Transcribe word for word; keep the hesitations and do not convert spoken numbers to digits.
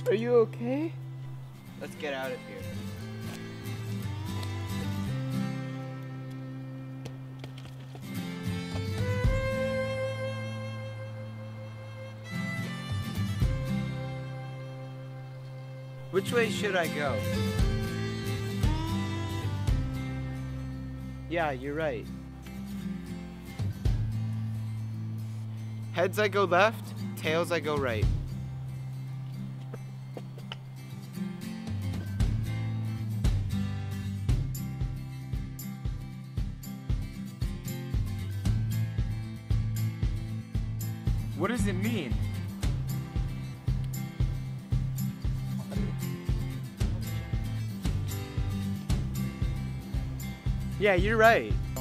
Are you okay? Let's get out of here. Which way should I go? Yeah, you're right. Heads I go left, tails I go right. What does it mean? Yeah, you're right.